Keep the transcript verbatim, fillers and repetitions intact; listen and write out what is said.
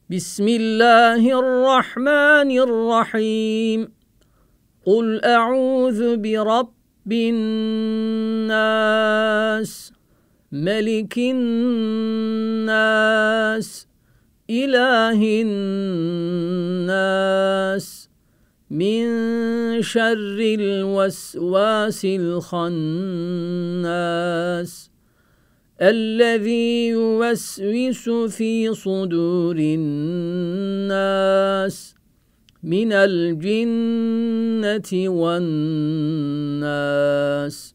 بسم الله الرحمن الرحيم قل أعوذ برب الناس ملك الناس إله الناس من شر الوسواس الخناس الذي يوسوس في صدور الناس من الجنة والناس